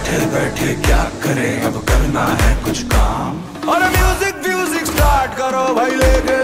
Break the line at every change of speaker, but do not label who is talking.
बैठे बैठे क्या करें, अब करना है कुछ काम। और म्यूजिक म्यूजिक स्टार्ट करो भाई, लेके